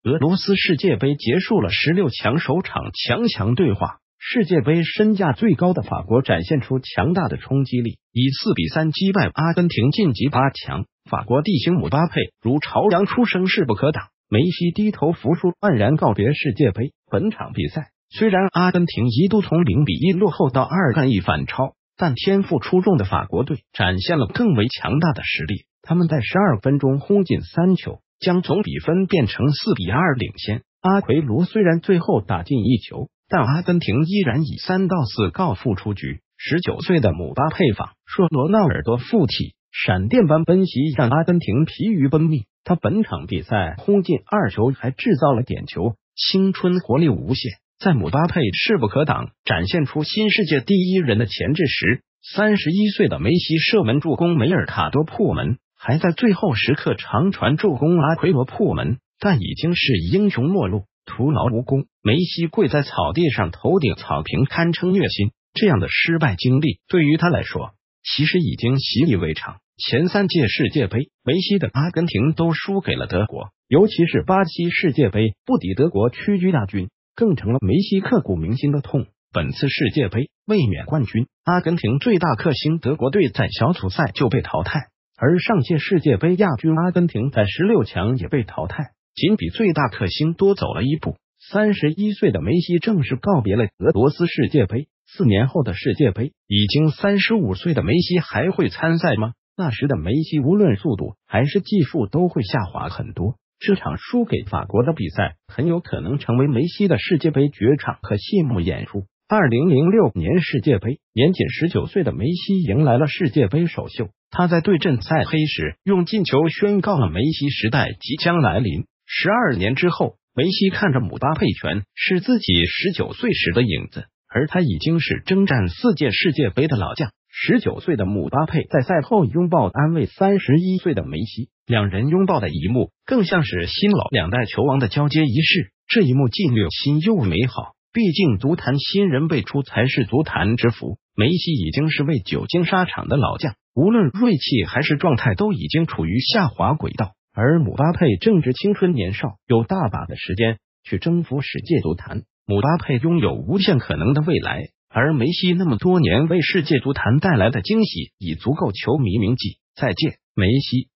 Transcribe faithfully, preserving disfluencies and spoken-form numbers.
俄罗斯世界杯结束了十六强首场强强对话，世界杯身价最高的法国展现出强大的冲击力，以四比三击败阿根廷晋级八强。法国帝星姆巴佩如朝阳出生势不可挡，梅西低头服输，黯然告别世界杯。本场比赛虽然阿根廷一度从零比一落后到二比一反超，但天赋出众的法国队展现了更为强大的实力，他们在十二分钟轰进三球，将总比分变成四比二领先。阿奎罗虽然最后打进一球，但阿根廷依然以三到四告负出局。十九岁的姆巴佩仿说罗纳尔多附体，闪电般奔袭让阿根廷疲于奔命。他本场比赛轰进二球，还制造了点球，青春活力无限。在姆巴佩势不可挡，展现出新世界第一人的潜质时，三十一岁的梅西射门助攻梅尔卡多破门，还在最后时刻长传助攻阿奎罗破门，但已经是英雄末路，徒劳无功。梅西跪在草地上，头顶草坪，堪称虐心。这样的失败经历对于他来说，其实已经习以为常。前三届世界杯，梅西的阿根廷都输给了德国，尤其是巴西世界杯不敌德国屈居亚军，更成了梅西刻骨铭心的痛。本次世界杯卫冕冠军阿根廷最大克星德国队在小组赛就被淘汰，而上届世界杯亚军阿根廷在十六强也被淘汰，仅比最大克星多走了一步。三十一岁的梅西正式告别了俄罗斯世界杯。四年后的世界杯，已经三十五岁的梅西还会参赛吗？那时的梅西无论速度还是技术都会下滑很多。这场输给法国的比赛很有可能成为梅西的世界杯绝唱和谢幕演出。二零零六年世界杯，年仅十九岁的梅西迎来了世界杯首秀。他在对阵塞黑时用进球宣告了梅西时代即将来临。十二年之后，梅西看着姆巴佩全是自己十九岁时的影子，而他已经是征战四届世界杯的老将。十九岁的姆巴佩在赛后拥抱安慰三十一岁的梅西，两人拥抱的一幕更像是新老两代球王的交接仪式。这一幕既虐心又美好，毕竟足坛新人辈出才是足坛之福。梅西已经是位久经沙场的老将，无论锐气还是状态都已经处于下滑轨道，而姆巴佩正值青春年少，有大把的时间去征服世界足坛。姆巴佩拥有无限可能的未来，而梅西那么多年为世界足坛带来的惊喜已足够球迷铭记。再见，梅西。